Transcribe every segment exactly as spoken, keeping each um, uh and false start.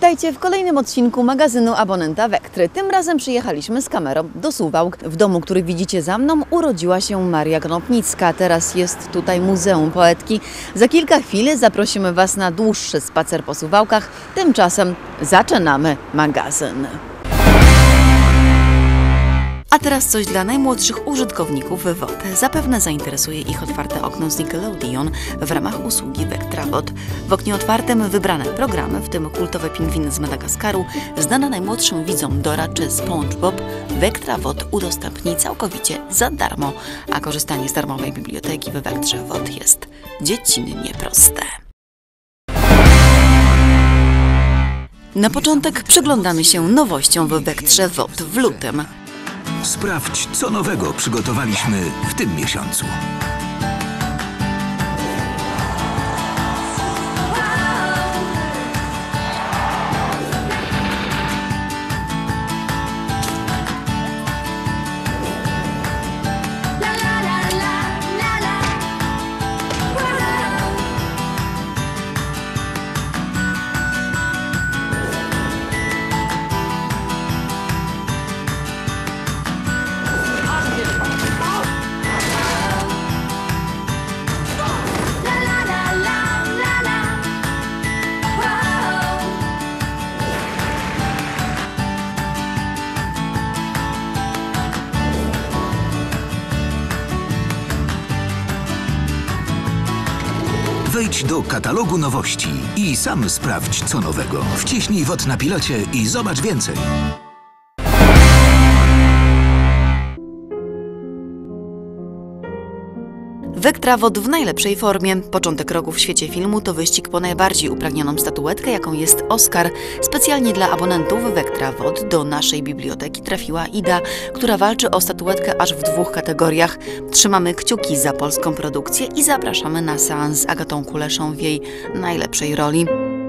Witajcie w kolejnym odcinku magazynu Abonenta Wektry. Tym razem przyjechaliśmy z kamerą do Suwałk. W domu, który widzicie za mną, urodziła się Maria Konopnicka. Teraz jest tutaj Muzeum Poetki. Za kilka chwil zaprosimy Was na dłuższy spacer po Suwałkach. Tymczasem zaczynamy magazyn. A teraz coś dla najmłodszych użytkowników W O D. Zapewne zainteresuje ich otwarte okno z Nickelodeon w ramach usługi VectraVod. W oknie otwartym wybrane programy, w tym kultowe pingwiny z Madagaskaru, znana najmłodszym widzom Dora czy SpongeBob, VectraVod udostępni całkowicie za darmo, a korzystanie z darmowej biblioteki w Vectrze Vod jest dziecinnie proste. Na początek przyglądamy się nowościom w Vectrze Vod w lutym. Sprawdź, co nowego przygotowaliśmy w tym miesiącu. Wejdź do katalogu nowości i sam sprawdź, co nowego. Wciśnij W O D na pilocie i zobacz więcej. VectraVod w najlepszej formie. Początek roku w świecie filmu to wyścig po najbardziej upragnioną statuetkę, jaką jest Oscar. Specjalnie dla abonentów VectraVod do naszej biblioteki trafiła Ida, która walczy o statuetkę aż w dwóch kategoriach. Trzymamy kciuki za polską produkcję i zapraszamy na seans z Agatą Kuleszą w jej najlepszej roli.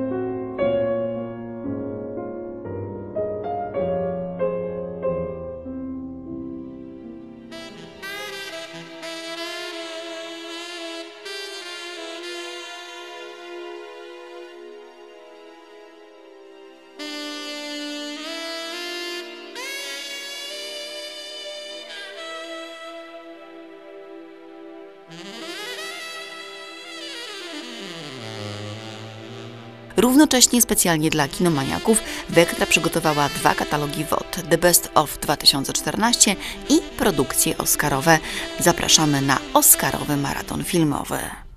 Równocześnie specjalnie dla kinomaniaków Vectra przygotowała dwa katalogi V O D, The Best of dwa tysiące czternaście i produkcje oscarowe. Zapraszamy na oscarowy maraton filmowy.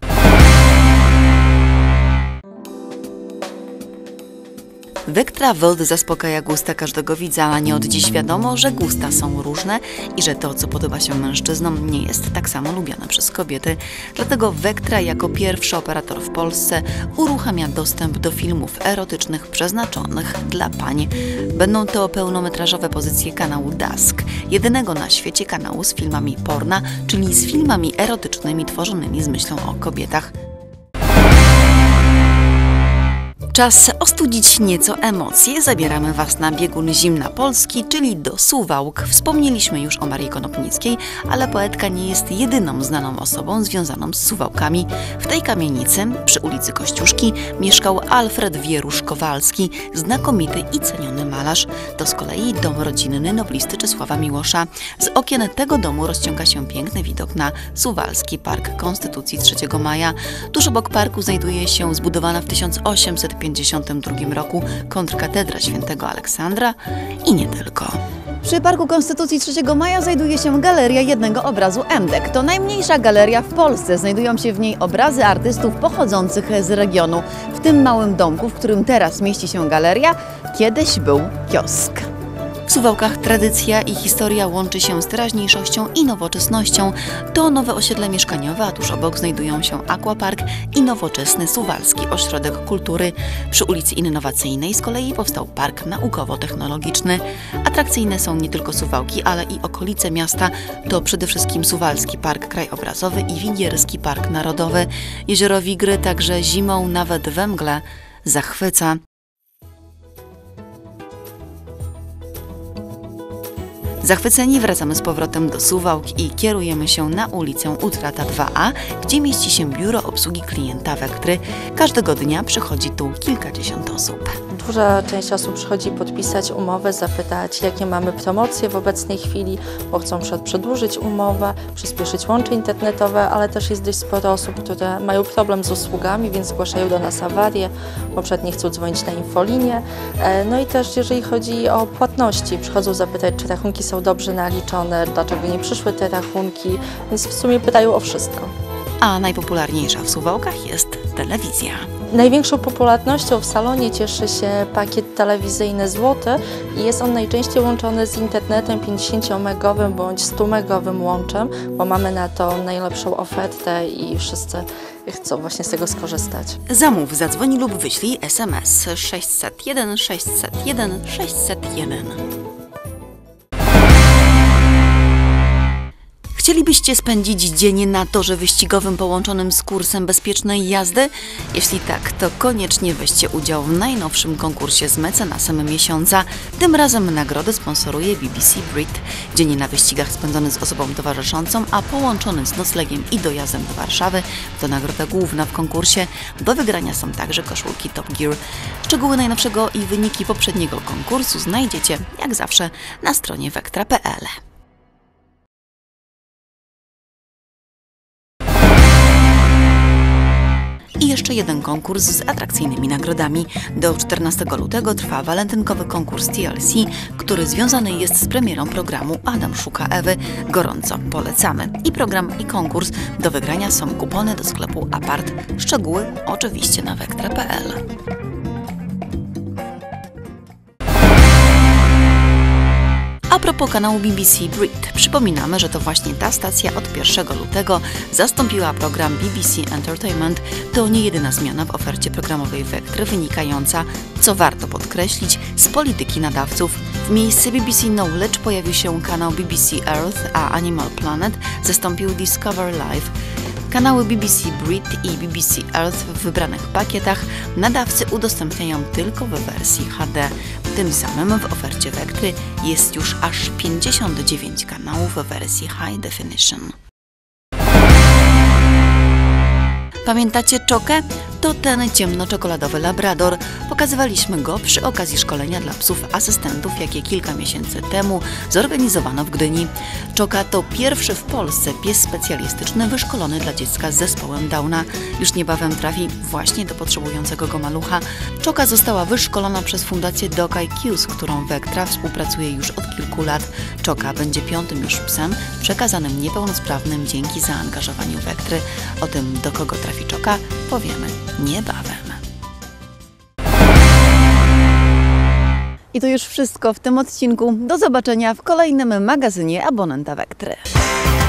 VectraVod zaspokaja gusta każdego widza, a nie od dziś wiadomo, że gusta są różne i że to, co podoba się mężczyznom, nie jest tak samo lubiane przez kobiety. Dlatego Vectra jako pierwszy operator w Polsce uruchamia dostęp do filmów erotycznych przeznaczonych dla pań. Będą to pełnometrażowe pozycje kanału Dusk, jedynego na świecie kanału z filmami porna, czyli z filmami erotycznymi tworzonymi z myślą o kobietach. Czas ostudzić nieco emocje. Zabieramy Was na biegun zimna Polski, czyli do Suwałk. Wspomnieliśmy już o Marii Konopnickiej, ale poetka nie jest jedyną znaną osobą związaną z Suwałkami. W tej kamienicy, przy ulicy Kościuszki, mieszkał Alfred Wierusz-Kowalski, znakomity i ceniony malarz. To z kolei dom rodzinny noblisty Czesława Miłosza. Z okien tego domu rozciąga się piękny widok na Suwalski Park Konstytucji trzeciego maja. Tuż obok parku znajduje się zbudowana w tysiąc osiemset pięćdziesiątym drugim roku kontrkatedra świętego Aleksandra i nie tylko. Przy Parku Konstytucji trzeciego maja znajduje się galeria jednego obrazu M D E K. To najmniejsza galeria w Polsce. Znajdują się w niej obrazy artystów pochodzących z regionu. W tym małym domku, w którym teraz mieści się galeria, kiedyś był kiosk. W Suwałkach tradycja i historia łączy się z teraźniejszością i nowoczesnością. To nowe osiedle mieszkaniowe, a tuż obok znajdują się Aquapark i nowoczesny Suwalski Ośrodek Kultury. Przy ulicy Innowacyjnej z kolei powstał Park Naukowo-Technologiczny. Atrakcyjne są nie tylko Suwałki, ale i okolice miasta. To przede wszystkim Suwalski Park Krajobrazowy i Wigierski Park Narodowy. Jezioro Wigry także zimą, nawet we mgle, zachwyca. Zachwyceni wracamy z powrotem do Suwałk i kierujemy się na ulicę Utrata dwa A, gdzie mieści się biuro obsługi klienta Vectry. Każdego dnia przychodzi tu kilkadziesiąt osób. Duża część osób przychodzi podpisać umowę, zapytać, jakie mamy promocje w obecnej chwili, bo chcą przedłużyć umowę, przyspieszyć łącze internetowe, ale też jest dość sporo osób, które mają problem z usługami, więc zgłaszają do nas awarie, poprzednio chcą dzwonić na infolinię. No i też jeżeli chodzi o płatności, przychodzą zapytać, czy rachunki są dobrze naliczone, dlaczego nie przyszły te rachunki, więc w sumie pytają o wszystko. A najpopularniejsza w Suwałkach jest telewizja. Największą popularnością w salonie cieszy się pakiet telewizyjny złoty i jest on najczęściej łączony z internetem pięćdziesięciomegowym bądź stumegowym łączem, bo mamy na to najlepszą ofertę i wszyscy chcą właśnie z tego skorzystać. Zamów, zadzwoni lub wyślij S M S sześćset jeden sześćset jeden sześćset jeden. Chcielibyście spędzić dzień na torze wyścigowym połączonym z kursem bezpiecznej jazdy? Jeśli tak, to koniecznie weźcie udział w najnowszym konkursie z mecenasem miesiąca. Tym razem nagrodę sponsoruje B B C Brit. Dzień na wyścigach spędzony z osobą towarzyszącą, a połączony z noclegiem i dojazdem do Warszawy to nagroda główna w konkursie. Do wygrania są także koszulki Top Gear. Szczegóły najnowszego i wyniki poprzedniego konkursu znajdziecie, jak zawsze, na stronie vectra kropka p l. I jeszcze jeden konkurs z atrakcyjnymi nagrodami. Do czternastego lutego trwa walentynkowy konkurs T L C, który związany jest z premierą programu Adam szuka Ewy. Gorąco polecamy. I program, i konkurs. Do wygrania są kupony do sklepu Apart. Szczegóły oczywiście na vectra kropka p l. A propos kanału B B C Brit, przypominamy, że to właśnie ta stacja od pierwszego lutego zastąpiła program B B C Entertainment. To nie jedyna zmiana w ofercie programowej Vectry wynikająca, co warto podkreślić, z polityki nadawców. W miejsce B B C Knowledge pojawił się kanał B B C Earth, a Animal Planet zastąpił Discover Live. Kanały B B C Brit i B B C Earth w wybranych pakietach nadawcy udostępniają tylko w wersji H D. Tym samym w ofercie Vectry jest już aż pięćdziesiąt dziewięć kanałów w wersji High Definition. Pamiętacie Czokę? To ten ciemnoczekoladowy labrador. Pokazywaliśmy go przy okazji szkolenia dla psów asystentów, jakie kilka miesięcy temu zorganizowano w Gdyni. Czoka to pierwszy w Polsce pies specjalistyczny wyszkolony dla dziecka z zespołem Downa. Już niebawem trafi właśnie do potrzebującego go malucha. Czoka została wyszkolona przez fundację Dog I Q, z którą Vectra współpracuje już od kilku lat. Czoka będzie piątym już psem przekazanym niepełnosprawnym dzięki zaangażowaniu Vectry. O tym, do kogo trafi Czoka, powiemy niebawem. I to już wszystko w tym odcinku. Do zobaczenia w kolejnym magazynie abonenta Vectry.